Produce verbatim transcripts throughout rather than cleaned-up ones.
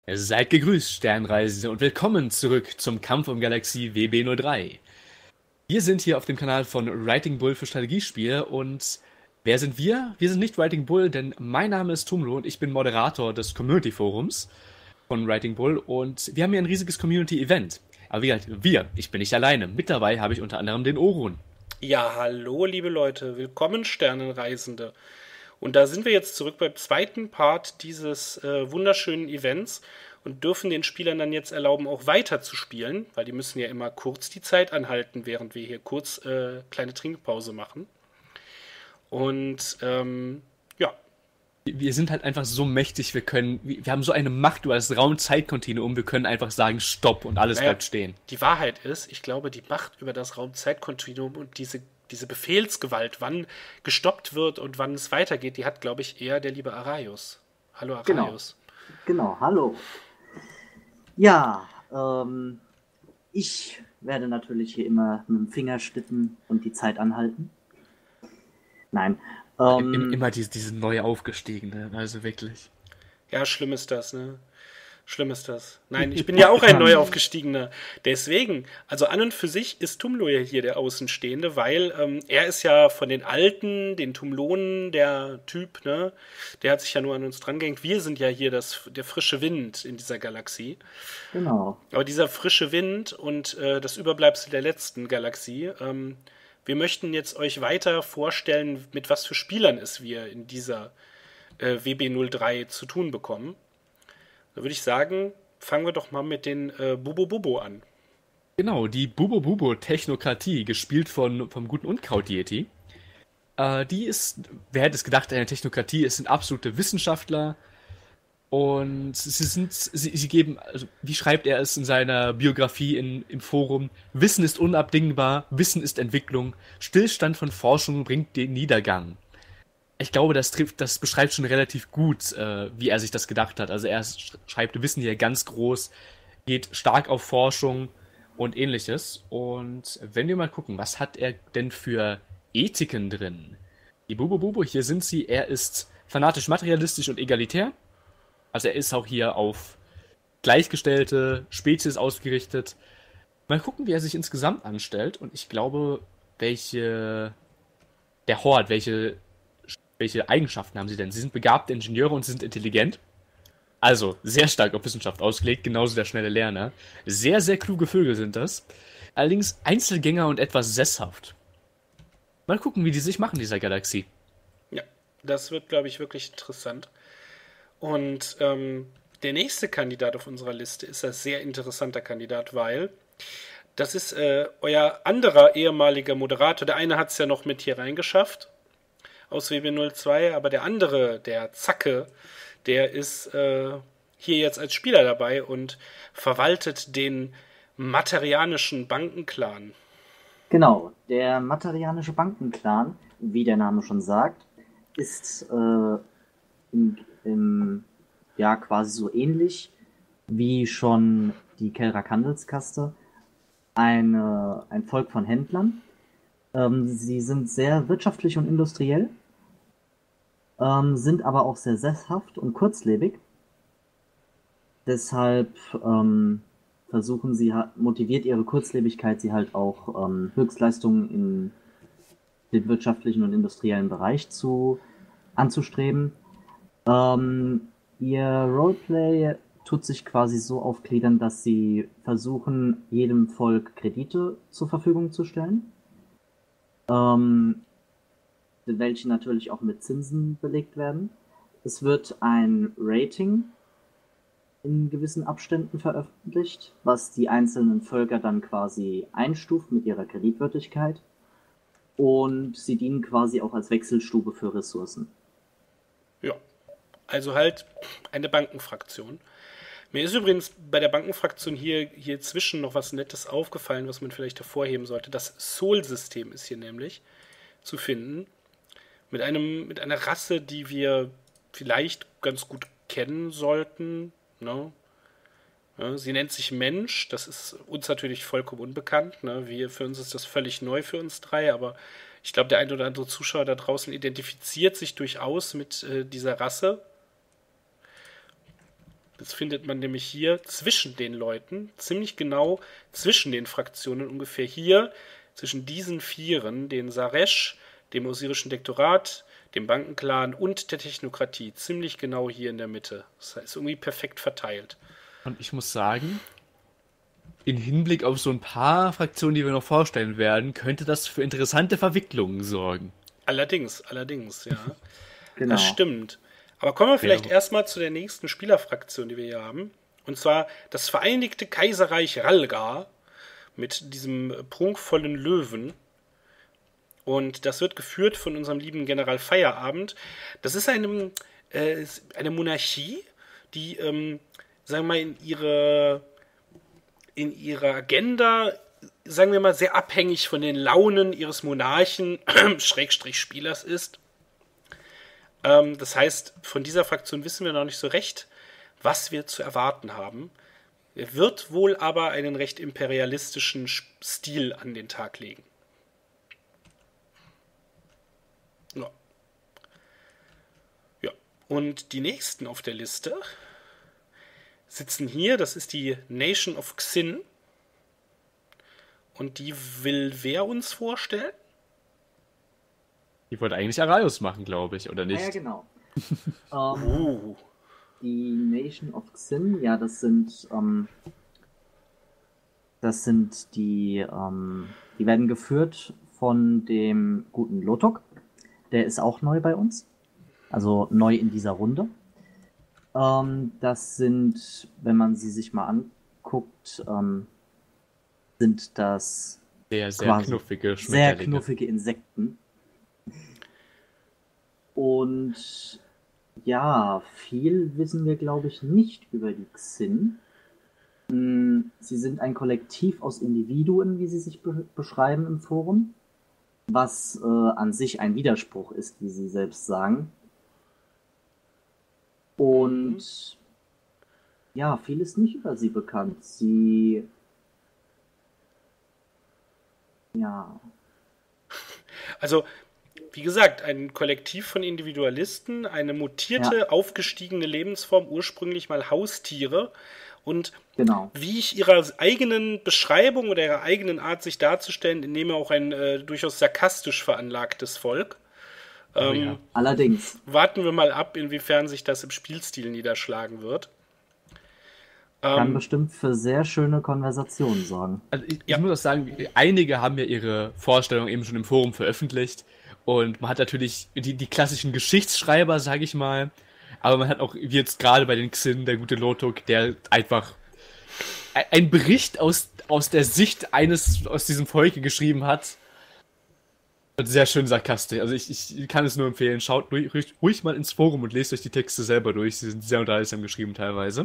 Seid gegrüßt, Sternreisende, und willkommen zurück zum Kampf um Galaxie W B null drei. Wir sind hier auf dem Kanal von Writing Bull für Strategiespiele und wer sind wir? Wir sind nicht Writing Bull, denn mein Name ist Tumlo und ich bin Moderator des Community Forums von Writing Bull und wir haben hier ein riesiges Community-Event. Aber wie gesagt, wir, ich bin nicht alleine. Mit dabei habe ich unter anderem den Orun. Ja, hallo, liebe Leute, willkommen, Sternenreisende. Und da sind wir jetzt zurück beim zweiten Part dieses äh, wunderschönen Events und dürfen den Spielern dann jetzt erlauben, auch weiter zu spielen, weil die müssen ja immer kurz die Zeit anhalten, während wir hier kurz äh, kleine Trinkpause machen. Und ähm, ja, Wir sind halt einfach so mächtig, wir können, wir haben so eine Macht über das Raum-Zeit-Kontinuum, wir können einfach sagen Stopp und alles naja, bleibt stehen. die Wahrheit ist, ich glaube, die Macht über das Raum-Zeit-Kontinuum und diese, diese Befehlsgewalt, wann gestoppt wird und wann es weitergeht, die hat, glaube ich, eher der liebe Araius. Hallo Genau, Araius. genau, hallo. Ja, ähm, ich werde natürlich hier immer mit dem Finger schnippen und die Zeit anhalten. Nein, Im, im, ähm, immer diese, diese neu aufgestiegene, also wirklich. Ja, schlimm ist das, ne? Schlimm ist das. Nein, ich bin ja auch ein neu aufgestiegener. Deswegen, also an und für sich ist Tumlo ja hier der Außenstehende, weil ähm, er ist ja von den Alten, den Tumlonen, der Typ, ne? Der hat sich ja nur an uns drangehängt. Wir sind ja hier das, der frische Wind in dieser Galaxie. genau. Aber dieser frische Wind und äh, das Überbleibsel der letzten Galaxie, ähm, wir möchten jetzt euch weiter vorstellen, mit was für Spielern es wir in dieser äh, W B null drei zu tun bekommen. Da würde ich sagen, fangen wir doch mal mit den äh, Bubo Bubo an. Genau, die Bubo Bubo Technokratie, gespielt von, vom guten Unkraut-Yeti. Äh, die ist, wer hätte es gedacht, eine Technokratie, es sind absolute Wissenschaftler und sie sind, sie, sie geben, also, wie schreibt er es in seiner Biografie in, im Forum, Wissen ist unabdingbar, Wissen ist Entwicklung, Stillstand von Forschung bringt den Niedergang. Ich glaube, das trifft, das beschreibt schon relativ gut, äh, wie er sich das gedacht hat. Also er sch- schreibt Wissen hier ganz groß, geht stark auf Forschung und ähnliches. Und wenn wir mal gucken, was hat er denn für Ethiken drin? Die Bubo Bubo, hier sind sie, er ist fanatisch materialistisch und egalitär. Also er ist auch hier auf gleichgestellte Spezies ausgerichtet. Mal gucken, wie er sich insgesamt anstellt. Und ich glaube, welche der Horde, welche welche Eigenschaften haben sie denn? Sie sind begabte Ingenieure und sie sind intelligent. Also, sehr stark auf Wissenschaft ausgelegt, genauso der schnelle Lerner. Sehr, sehr kluge Vögel sind das. Allerdings Einzelgänger und etwas sesshaft. Mal gucken, wie die sich machen, dieser Galaxie. Ja, das wird, glaube ich, wirklich interessant. Und ähm, der nächste Kandidat auf unserer Liste ist ein sehr interessanter Kandidat, weil das ist äh, euer anderer ehemaliger Moderator. Der eine hat es ja noch mit hier reingeschafft aus W B null zwei, aber der andere, der Zacke, der ist äh, hier jetzt als Spieler dabei und verwaltet den Materianischen Bankenclan. Genau, der Materianische Bankenclan, wie der Name schon sagt, ist äh, im, im, ja quasi so ähnlich wie schon die Kelrak Handelskaste eine, ein Volk von Händlern. Ähm, sie sind sehr wirtschaftlich und industriell, ähm, sind aber auch sehr sesshaft und kurzlebig. Deshalb ähm, versuchen sie, motiviert ihre Kurzlebigkeit sie halt auch ähm, Höchstleistungen in dem wirtschaftlichen und industriellen Bereich zu anzustreben. Ähm, ihr Roleplay tut sich quasi so aufgliedern, dass sie versuchen, jedem Volk Kredite zur Verfügung zu stellen, ähm, welche natürlich auch mit Zinsen belegt werden. Es wird ein Rating in gewissen Abständen veröffentlicht, was die einzelnen Völker dann quasi einstuft mit ihrer Kreditwürdigkeit. Und sie dienen quasi auch als Wechselstube für Ressourcen. Ja, also halt eine Bankenfraktion. Mir ist übrigens bei der Bankenfraktion hier, hier zwischen noch was Nettes aufgefallen, was man vielleicht hervorheben sollte. Das Sol-System ist hier nämlich zu finden. Mit, einem, mit einer Rasse, die wir vielleicht ganz gut kennen sollten. Ne? Ja, sie nennt sich Mensch. Das ist uns natürlich vollkommen unbekannt. Ne? Wir, für uns ist das völlig neu für uns drei. Aber ich glaube, der ein oder andere Zuschauer da draußen identifiziert sich durchaus mit äh, dieser Rasse. Das findet man nämlich hier zwischen den Leuten, ziemlich genau zwischen den Fraktionen, ungefähr hier, zwischen diesen Vieren, den Saresh, dem osirischen Dektorat, dem Bankenclan und der Technokratie. Ziemlich genau hier in der Mitte. Das ist irgendwie perfekt verteilt. Und ich muss sagen, in Hinblick auf so ein paar Fraktionen, die wir noch vorstellen werden, könnte das für interessante Verwicklungen sorgen. Allerdings, allerdings, ja. Genau. Das stimmt. Aber kommen wir vielleicht Ja. erstmal zu der nächsten Spielerfraktion, die wir hier haben. Und zwar das Vereinigte Kaiserreich Ralgar mit diesem prunkvollen Löwen. Und das wird geführt von unserem lieben General Feierabend. Das ist eine, äh, eine Monarchie, die, ähm, sagen wir mal, in ihre, in ihrer Agenda, sagen wir mal, sehr abhängig von den Launen ihres Monarchen, Schrägstrich Spielers ist. Ähm, das heißt, von dieser Fraktion wissen wir noch nicht so recht, was wir zu erwarten haben. Er wird wohl aber einen recht imperialistischen Stil an den Tag legen. Ja. Ja. Und die nächsten auf der Liste sitzen hier. Das ist die Nation of Xin. Und die will wer uns vorstellen? Die wollte eigentlich Araius machen, glaube ich, oder nicht? Ah, ja, genau. ähm, Uh. Die Nation of Xin, ja, das sind, ähm, das sind die, ähm, die werden geführt von dem guten Lotok. Der ist auch neu bei uns. Also neu in dieser Runde. Ähm, das sind, wenn man sie sich mal anguckt, ähm, sind das Sehr, sehr quasi knuffige sehr Schmetterlinge. knuffige Insekten. Und ja, viel wissen wir, glaube ich, nicht über die Xin. Mm, Sie sind ein Kollektiv aus Individuen, wie sie sich be beschreiben im Forum, was äh, an sich ein Widerspruch ist, wie sie selbst sagen. Und Mhm. ja, viel ist nicht über sie bekannt. Sie ja, Also, wie gesagt, ein Kollektiv von Individualisten, eine mutierte, Ja. aufgestiegene Lebensform, ursprünglich mal Haustiere. Und genau. wie ich ihrer eigenen Beschreibung oder ihrer eigenen Art, sich darzustellen, nehme auch ein äh, durchaus sarkastisch veranlagtes Volk. Ähm, ja. Allerdings, Warten wir mal ab, inwiefern sich das im Spielstil niederschlagen wird. kann Ähm, bestimmt für sehr schöne Konversationen sorgen. Also ich, Ja. ich muss auch sagen, einige haben ja ihre Vorstellung eben schon im Forum veröffentlicht und man hat natürlich die, die klassischen Geschichtsschreiber, sage ich mal, aber man hat auch, wie jetzt gerade bei den Xin, der gute Lotok, der einfach ein- ein Bericht aus, aus der Sicht eines aus diesem Volke geschrieben hat. Und sehr schön sarkastisch. Also ich, ich kann es nur empfehlen, schaut ruhig, ruhig, ruhig mal ins Forum und lest euch die Texte selber durch. Sie sind sehr unterhaltsam geschrieben teilweise.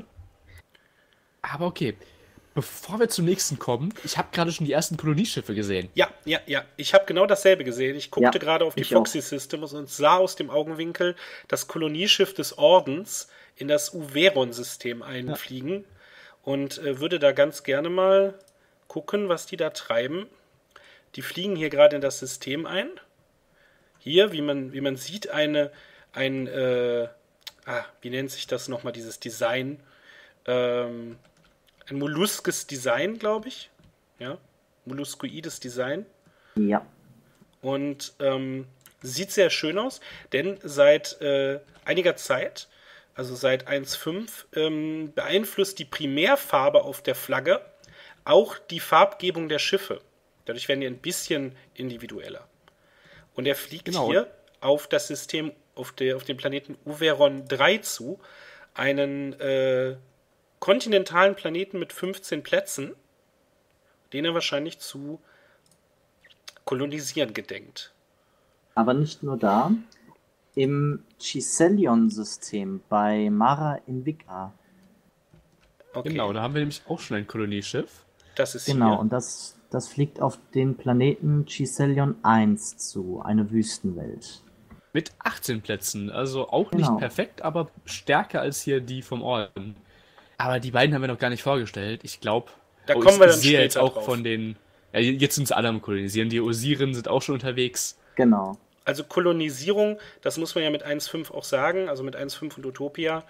Aber okay, bevor wir zum nächsten kommen, ich habe gerade schon die ersten Kolonieschiffe gesehen. Ja, ja, ja. Ich habe genau dasselbe gesehen. Ich guckte Ja, gerade auf die ich auch. Foxy Systems und sah aus dem Augenwinkel das Kolonieschiff des Ordens in das Uveron-System einfliegen und äh, würde da ganz gerne mal gucken, was die da treiben. Die fliegen hier gerade in das System ein. Hier, wie man, wie man sieht, eine, ein, äh, ah, wie nennt sich das nochmal, dieses Design? Ähm, ein molluskes Design, glaube ich. Ja, molluscoides Design. Ja, Und ähm, sieht sehr schön aus, denn seit äh, einiger Zeit, also seit eins Punkt fünf, ähm, beeinflusst die Primärfarbe auf der Flagge auch die Farbgebung der Schiffe. Dadurch werden die ein bisschen individueller. Und er fliegt Genau. hier auf das System, auf, der, auf den Planeten Uveron drei zu, einen äh, kontinentalen Planeten mit fünfzehn Plätzen, den er wahrscheinlich zu kolonisieren gedenkt. aber nicht nur da. Im Chiselion-System bei Mara Invicta. Okay, Genau, da haben wir nämlich auch schon ein Kolonieschiff. das ist Genau, hier. und das, das fliegt auf den Planeten Chiselion eins zu, eine Wüstenwelt. Mit achtzehn Plätzen. Also auch Genau. nicht perfekt, aber stärker als hier die vom Orden. Aber die beiden haben wir noch gar nicht vorgestellt. Ich glaube, Da kommen wir dann sehe jetzt später auch drauf. von den. Ja, jetzt sind sie alle am Kolonisieren. Die Osiren sind auch schon unterwegs. Genau. Also Kolonisierung, das muss man ja mit eins Punkt fünf auch sagen, also mit eins Punkt fünf und Utopia,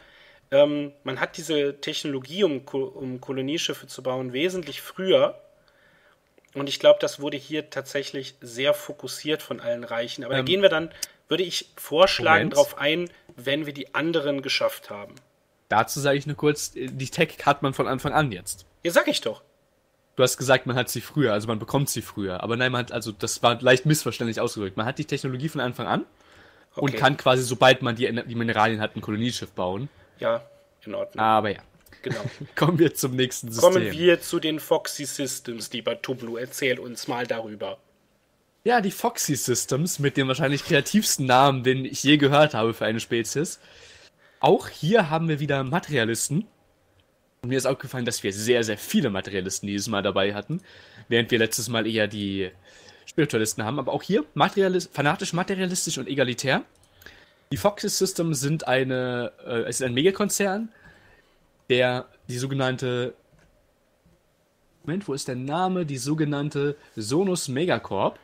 Ähm, man hat diese Technologie, um, Ko- um Kolonieschiffe zu bauen, wesentlich früher. Und ich glaube, das wurde hier tatsächlich sehr fokussiert von allen Reichen. Aber da Ähm, gehen wir dann, würde ich vorschlagen, Moment. drauf ein, wenn wir die anderen geschafft haben. Dazu sage ich nur kurz, die Tech hat man von Anfang an jetzt. Ja, sag ich doch. Du hast gesagt, man hat sie früher, also man bekommt sie früher. Aber nein, man hat, also das war leicht missverständlich ausgedrückt. Man hat die Technologie von Anfang an und Okay. kann quasi, sobald man die, die Mineralien hat, ein Kolonieschiff bauen. Ja, in Ordnung. Aber ja, Genau. kommen wir zum nächsten System. Kommen wir zu den Foxy Systems, lieber Tublu. Erzähl uns mal darüber. Ja, die Foxy Systems mit dem wahrscheinlich kreativsten Namen, den ich je gehört habe für eine Spezies. Auch hier haben wir wieder Materialisten. Und mir ist aufgefallen, dass wir sehr, sehr viele Materialisten dieses Mal dabei hatten, während wir letztes Mal eher die Spiritualisten haben. Aber auch hier materialis fanatisch, materialistisch und egalitär. Die Foxy Systems sind eine, äh, es ist ein Megakonzern, der die sogenannte, Moment, wo ist der Name? Die sogenannte Sonus Megacorp.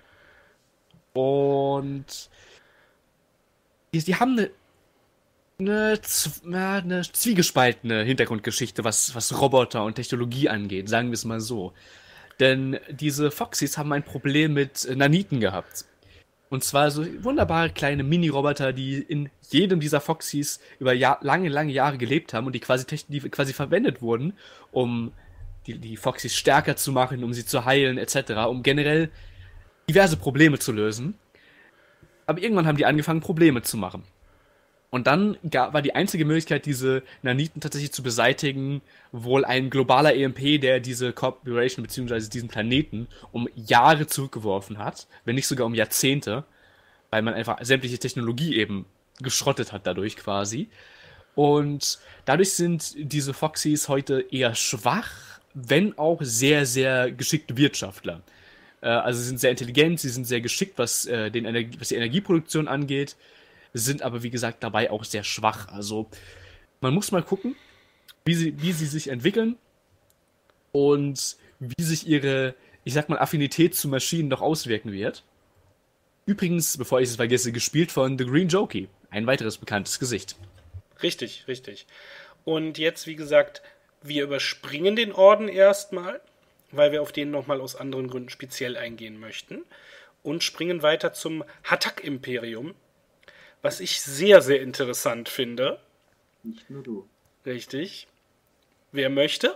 Und die, die haben eine, eine, z- ja, eine zwiegespaltene Hintergrundgeschichte, was, was Roboter und Technologie angeht, sagen wir es mal so. Denn diese Foxys haben ein Problem mit äh, Naniten gehabt. Und zwar so wunderbare kleine Mini-Roboter, die in jedem dieser Foxys über Jahr, lange, lange Jahre gelebt haben und die quasi, techn- die quasi verwendet wurden, um die, die Foxys stärker zu machen, um sie zu heilen, et cetera, um generell diverse Probleme zu lösen. Aber irgendwann haben die angefangen, Probleme zu machen. Und dann ga- war die einzige Möglichkeit, diese Naniten tatsächlich zu beseitigen, wohl ein globaler E M P, der diese Corporation bzw. diesen Planeten um Jahre zurückgeworfen hat, wenn nicht sogar um Jahrzehnte, weil man einfach sämtliche Technologie eben geschrottet hat dadurch quasi. Und dadurch sind diese Foxys heute eher schwach, wenn auch sehr, sehr geschickte Wirtschaftler. Äh, also sie sind sehr intelligent, sie sind sehr geschickt, was, äh, den Energie, was die Energieproduktion angeht, sind aber wie gesagt dabei auch sehr schwach. Also man muss mal gucken, wie sie, wie sie sich entwickeln und wie sich ihre, ich sag mal, Affinität zu Maschinen noch auswirken wird. Übrigens, bevor ich es vergesse, gespielt von The Green Jockey, ein weiteres bekanntes Gesicht. Richtig, richtig. Und jetzt, wie gesagt, wir überspringen den Orden erstmal, weil wir auf den nochmal aus anderen Gründen speziell eingehen möchten. Und springen weiter zum Hatak-Imperium, was ich sehr, sehr interessant finde. Nicht nur du. Richtig. Wer möchte?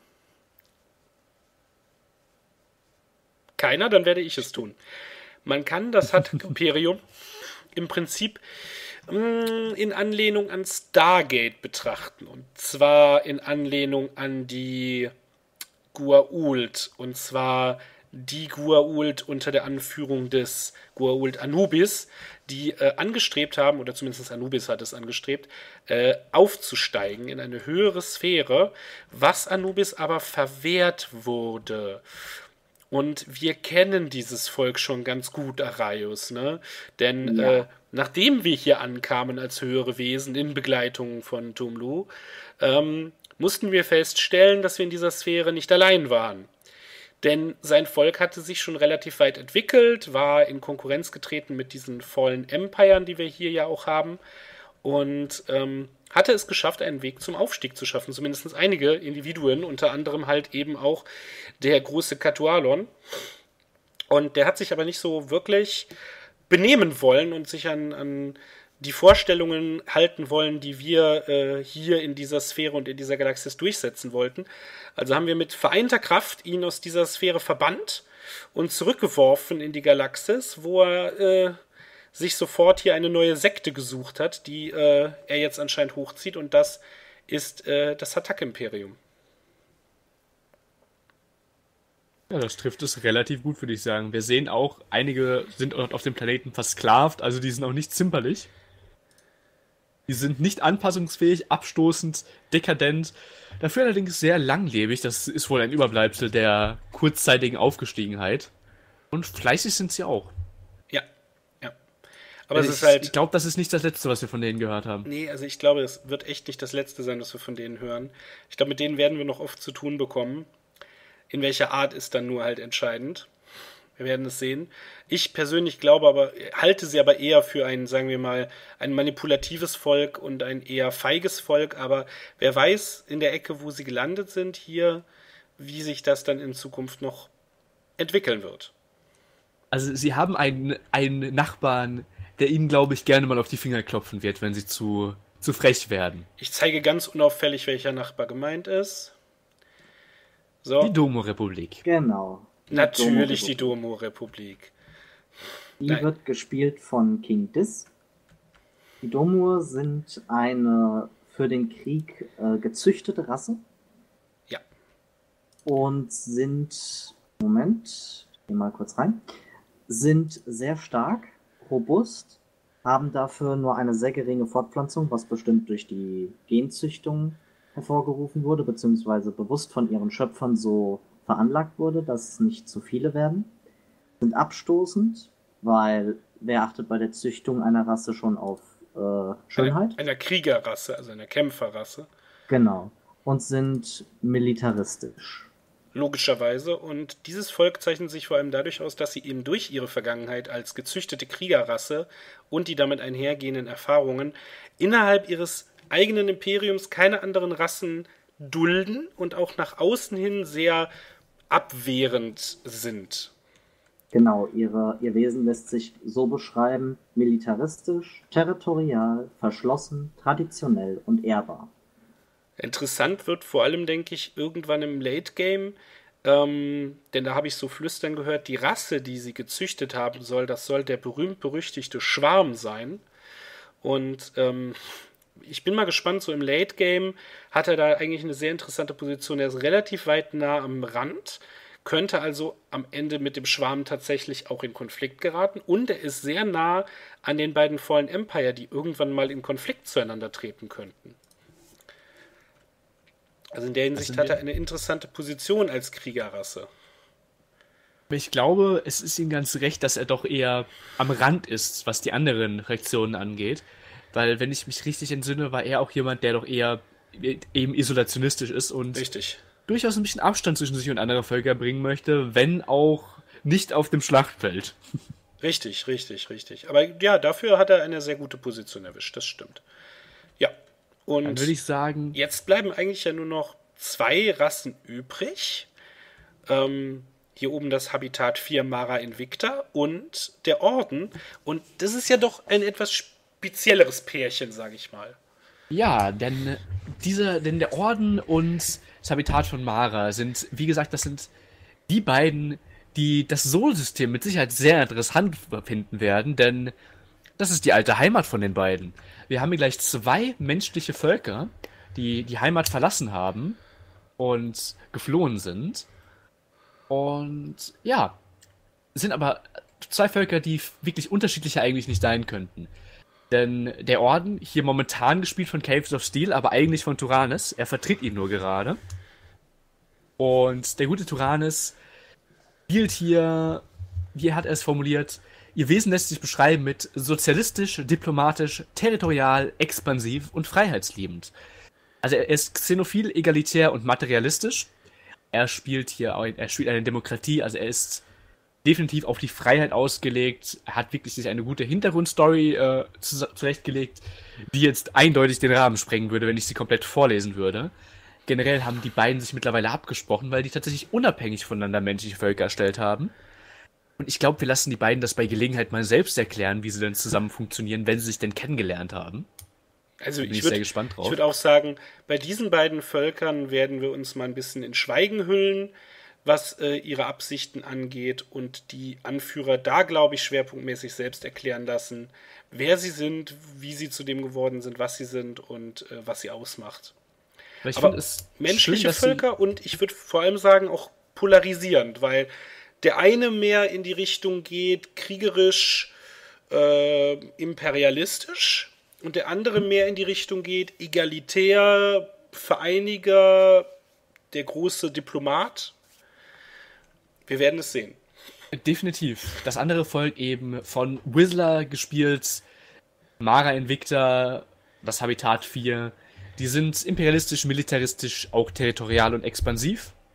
Keiner, dann werde ich es tun. Man kann das Hatak-Imperium im Prinzip mh, in Anlehnung an Stargate betrachten. Und zwar in Anlehnung an die Goa'uld. Und zwar die Goa'uld unter der Anführung des Goa'uld Anubis, die äh, angestrebt haben, oder zumindest Anubis hat es angestrebt, äh, aufzusteigen in eine höhere Sphäre, was Anubis aber verwehrt wurde. Und wir kennen dieses Volk schon ganz gut, Araius, ne? Denn Ja. äh, nachdem wir hier ankamen als höhere Wesen in Begleitung von Tumlu, ähm, mussten wir feststellen, dass wir in dieser Sphäre nicht allein waren. Denn sein Volk hatte sich schon relativ weit entwickelt, war in Konkurrenz getreten mit diesen Fallen Empiren, die wir hier ja auch haben, und ähm, hatte es geschafft, einen Weg zum Aufstieg zu schaffen. Zumindest einige Individuen, unter anderem halt eben auch der große Katualon. Und der hat sich aber nicht so wirklich benehmen wollen und sich an, an die Vorstellungen halten wollen, die wir äh, hier in dieser Sphäre und in dieser Galaxis durchsetzen wollten. Also haben wir mit vereinter Kraft ihn aus dieser Sphäre verbannt und zurückgeworfen in die Galaxis, wo er äh, sich sofort hier eine neue Sekte gesucht hat, die äh, er jetzt anscheinend hochzieht, und das ist äh, das Hatak-Imperium. Ja, das trifft es relativ gut, würde ich sagen. Wir sehen auch, einige sind dort auf dem Planeten versklavt, also die sind auch nicht zimperlich. Die sind nicht anpassungsfähig, abstoßend, dekadent, dafür allerdings sehr langlebig. Das ist wohl ein Überbleibsel der kurzzeitigen Aufgestiegenheit. Und fleißig sind sie auch. Ja, ja. Aber ich es ist halt... ich glaube, das ist nicht das Letzte, was wir von denen gehört haben. Nee, also ich glaube, es wird echt nicht das Letzte sein, was wir von denen hören. Ich glaube, mit denen werden wir noch oft zu tun bekommen. In welcher Art ist dann nur halt entscheidend. Wir werden es sehen. Ich persönlich glaube aber, halte sie aber eher für ein, sagen wir mal, ein manipulatives Volk und ein eher feiges Volk. Aber wer weiß in der Ecke, wo sie gelandet sind hier, wie sich das dann in Zukunft noch entwickeln wird. Also sie haben einen, einen Nachbarn, der ihnen, glaube ich, gerne mal auf die Finger klopfen wird, wenn sie zu, zu frech werden. Ich zeige ganz unauffällig, welcher Nachbar gemeint ist. So. Die Domo-Republik. Genau. Natürlich die Domo-Republik. Die Nein. wird gespielt von King Dis. Die Domur sind eine für den Krieg äh, gezüchtete Rasse. Ja. Und sind, Moment, ich geh mal kurz rein, sind sehr stark, robust, haben dafür nur eine sehr geringe Fortpflanzung, was bestimmt durch die Genzüchtung hervorgerufen wurde, beziehungsweise bewusst von ihren Schöpfern so veranlagt wurde, dass nicht zu viele werden. Sind abstoßend, weil wer achtet bei der Züchtung einer Rasse schon auf äh, Schönheit? Einer, einer Kriegerrasse, also einer Kämpferrasse. Genau. Und sind militaristisch. Logischerweise. Und dieses Volk zeichnet sich vor allem dadurch aus, dass sie eben durch ihre Vergangenheit als gezüchtete Kriegerrasse und die damit einhergehenden Erfahrungen innerhalb ihres eigenen Imperiums keine anderen Rassen dulden und auch nach außen hin sehr abwehrend sind. Genau, ihre, ihr Wesen lässt sich so beschreiben: militaristisch, territorial, verschlossen, traditionell und ehrbar. Interessant wird vor allem, denke ich, irgendwann im Late Game, ähm, denn da habe ich so flüstern gehört, die Rasse, die sie gezüchtet haben soll, das soll der berühmt-berüchtigte Schwarm sein. Und ähm, ich bin mal gespannt, so im Late Game hat er da eigentlich eine sehr interessante Position. Er ist relativ weit nah am Rand, könnte also am Ende mit dem Schwarm tatsächlich auch in Konflikt geraten. Und er ist sehr nah an den beiden Fallen Empire, die irgendwann mal in Konflikt zueinander treten könnten. Also in der Hinsicht Also hat er eine interessante Position als Kriegerrasse. Ich glaube, es ist ihm ganz recht, dass er doch eher am Rand ist, was die anderen Fraktionen angeht. Weil, wenn ich mich richtig entsinne, war er auch jemand, der doch eher eben isolationistisch ist und Richtig. durchaus ein bisschen Abstand zwischen sich und andere Völker bringen möchte, wenn auch nicht auf dem Schlachtfeld. Richtig, richtig, richtig. Aber ja, dafür hat er eine sehr gute Position erwischt, das stimmt. Ja, und Dann würde ich sagen, jetzt bleiben eigentlich ja nur noch zwei Rassen übrig. Ähm, hier oben das Habitat vier Mara Invicta und der Orden. Und das ist ja doch ein etwas spezielleres Pärchen, sage ich mal. ja, denn dieser, denn der Orden und das Habitat von Mara sind, wie gesagt, das sind die beiden, die das Sol-System mit Sicherheit sehr interessant finden werden, denn das ist die alte Heimat von den beiden. Wir haben hier gleich zwei menschliche Völker, die die Heimat verlassen haben und geflohen sind. Und ja, sind aber zwei Völker, die wirklich unterschiedlicher eigentlich nicht sein könnten. Denn der Orden, hier momentan gespielt von Caves of Steel, aber eigentlich von Turanis, er vertritt ihn nur gerade. Und der gute Turanis spielt hier, wie hat er es formuliert, ihr Wesen lässt sich beschreiben mit sozialistisch, diplomatisch, territorial, expansiv und freiheitsliebend. Also er ist xenophil, egalitär und materialistisch. Er spielt hier, er spielt eine Demokratie, also er ist definitiv auf die Freiheit ausgelegt. Er hat wirklich sich eine gute Hintergrundstory äh, zurechtgelegt, die jetzt eindeutig den Rahmen sprengen würde, wenn ich sie komplett vorlesen würde. Generell haben die beiden sich mittlerweile abgesprochen, weil die tatsächlich unabhängig voneinander menschliche Völker erstellt haben. Und ich glaube, wir lassen die beiden das bei Gelegenheit mal selbst erklären, wie sie denn zusammen funktionieren, wenn sie sich denn kennengelernt haben. Also Bin ich ich würde sehr gespannt drauf. ich würd auch sagen, bei diesen beiden Völkern werden wir uns mal ein bisschen in Schweigen hüllen, was äh, ihre Absichten angeht und die Anführer da, glaube ich, schwerpunktmäßig selbst erklären lassen, wer sie sind, wie sie zu dem geworden sind, was sie sind und äh, was sie ausmacht. Aber ich Aber finde es menschliche schön, dass Völker und ich würde vor allem sagen auch polarisierend, weil der eine mehr in die Richtung geht, kriegerisch, äh, imperialistisch und der andere mehr in die Richtung geht, egalitär, Vereiniger, der große Diplomat. Wir werden es sehen. sie definitiv. Das andere Volk eben von Whistler gespielt, Mara Invicta, das Habitat vier. Die sind imperialistisch, militaristisch, auch territorial und expansiv.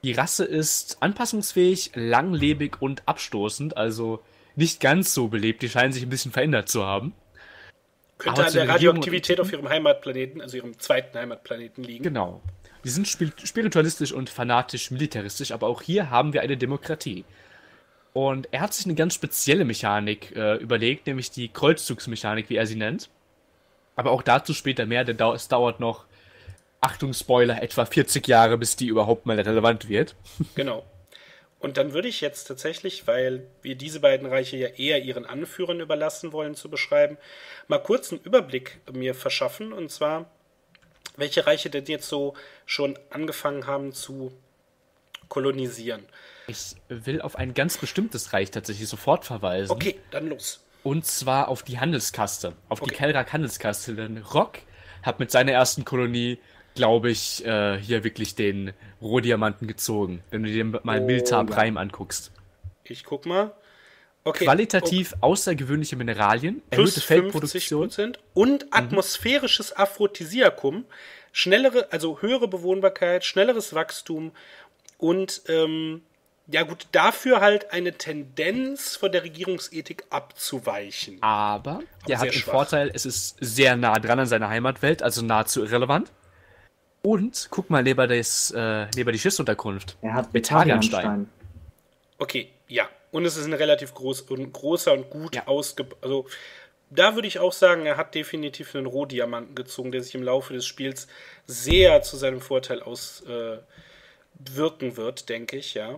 Die Rasse ist anpassungsfähig, langlebig und abstoßend, also nicht ganz so belebt. Die scheinen sich ein bisschen verändert zu haben. Könnte Aber an zu der den Regierungen Radioaktivität und- auf ihrem Heimatplaneten, also ihrem zweiten Heimatplaneten liegen. Genau. Die sind spil- spiritualistisch und fanatisch militaristisch, aber auch hier haben wir eine Demokratie. Und er hat sich eine ganz spezielle Mechanik äh, überlegt, nämlich die Kreuzzugsmechanik, wie er sie nennt. Aber auch dazu später mehr, denn dau- es dauert noch, Achtung Spoiler, etwa vierzig Jahre, bis die überhaupt mal relevant wird. Genau. Und dann würde ich jetzt tatsächlich, weil wir diese beiden Reiche ja eher ihren Anführern überlassen wollen zu beschreiben, mal kurz einen Überblick mir verschaffen. Und zwar, welche Reiche denn jetzt so schon angefangen haben zu kolonisieren. Ich will auf ein ganz bestimmtes Reich tatsächlich sofort verweisen. Okay, dann los. Und zwar auf die Handelskaste, auf die Okay. Kelrak Handelskaste. Denn Rock hat mit seiner ersten Kolonie, glaube ich, äh, hier wirklich den Rohdiamanten gezogen. Wenn du dir mal Oh, Miltar ja. Prime anguckst. Ich guck mal. Okay. Qualitativ außergewöhnliche Mineralien, Plus erhöhte fünfzig Feldproduktion. Prozent und atmosphärisches Aphrodisiakum, schnellere, also höhere Bewohnbarkeit, schnelleres Wachstum und ähm, ja gut, dafür halt eine Tendenz von der Regierungsethik abzuweichen. Aber der sehr hat den schwach. Vorteil, es ist sehr nah dran an seiner Heimatwelt, also nahezu irrelevant. Und guck mal lieber, das, äh, lieber die Schiffsunterkunft. Er hat Betarianstein. Betarianstein. Okay, ja. Und es ist ein relativ groß, und großer und gut Ja. ausge... Also da würde ich auch sagen, er hat definitiv einen Rohdiamanten gezogen, der sich im Laufe des Spiels sehr zu seinem Vorteil auswirken äh, wirken wird, denke ich, ja.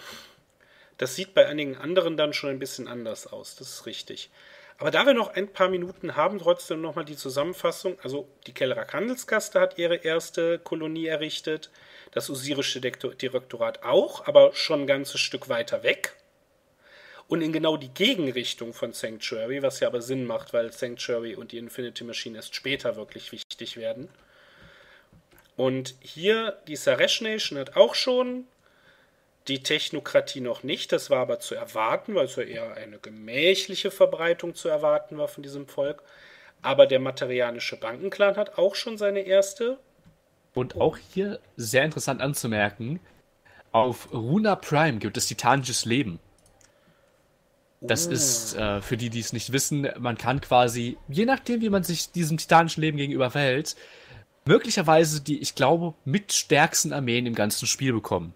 Das sieht bei einigen anderen dann schon ein bisschen anders aus, das ist richtig. Aber da wir noch ein paar Minuten haben, trotzdem nochmal die Zusammenfassung. Also die Kelrak Handelskaste hat ihre erste Kolonie errichtet, das Osirische Dektor- Direktorat auch, aber schon ein ganzes Stück weiter weg. Und in genau die Gegenrichtung von Sanctuary, was ja aber Sinn macht, weil Sanctuary und die Infinity Machine erst später wirklich wichtig werden. Und hier, die Saresh Nation hat auch schon, die Technokratie noch nicht, das war aber zu erwarten, weil es ja eher eine gemächliche Verbreitung zu erwarten war von diesem Volk. Aber der Materianische Bankenclan hat auch schon seine erste. Und auch hier sehr interessant anzumerken, auf Runa Prime gibt es titanisches Leben. Das ist, äh, für die, die es nicht wissen, man kann quasi, je nachdem, wie man sich diesem titanischen Leben gegenüber verhält, möglicherweise die, ich glaube, mitstärksten Armeen im ganzen Spiel bekommen.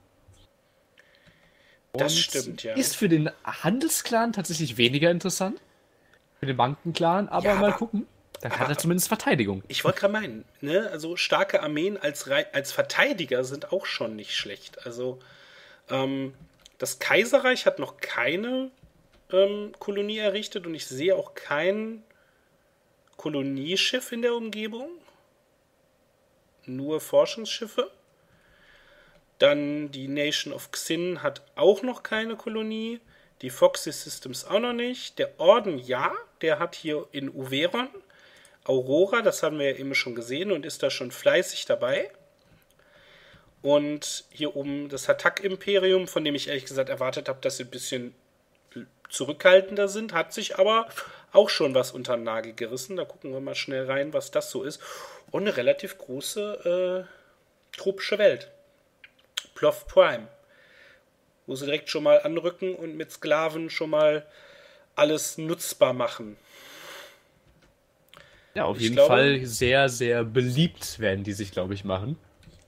Das Und stimmt, ja. Ist für den Handelsclan tatsächlich weniger interessant. Für den Bankenclan, aber Ja, mal aber- gucken. Dann hat er zumindest Verteidigung. Ich wollte gerade meinen, ne? Also starke Armeen als, Rei- als Verteidiger sind auch schon nicht schlecht. Also ähm, das Kaiserreich hat noch keine ähm, Kolonie errichtet und ich sehe auch kein Kolonieschiff in der Umgebung. Nur Forschungsschiffe. Dann die Nation of Xin hat auch noch keine Kolonie. Die Foxy Systems auch noch nicht. Der Orden, ja, der hat hier in Uveron Aurora, das haben wir ja eben schon gesehen und ist da schon fleißig dabei. Und hier oben das Hatak-Imperium, von dem ich ehrlich gesagt erwartet habe, dass sie ein bisschen zurückhaltender sind, hat sich aber auch schon was unter den Nagel gerissen. Da gucken wir mal schnell rein, was das so ist. Und eine relativ große äh, tropische Welt. Ploth Prime. Wo sie direkt schon mal anrücken und mit Sklaven schon mal alles nutzbar machen. Ja, auf Ich jeden glaube- Fall sehr, sehr beliebt werden die sich, glaube ich, machen.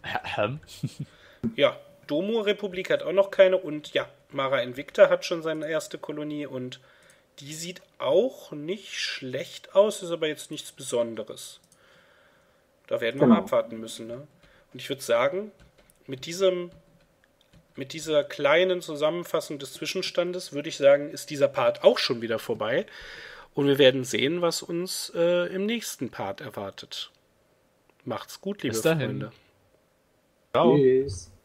Ja, Domo-Republik hat auch noch keine und ja, Mara Invicta hat schon seine erste Kolonie und die sieht auch nicht schlecht aus, ist aber jetzt nichts Besonderes. Da werden wir Genau. mal abwarten müssen, ne? Und ich würde sagen, mit diesem, mit dieser kleinen Zusammenfassung des Zwischenstandes würde ich sagen, ist dieser Part auch schon wieder vorbei. Und wir werden sehen, was uns äh, im nächsten Part erwartet. Macht's gut, liebe Bis dahin. Freunde. Ciao. Tschüss.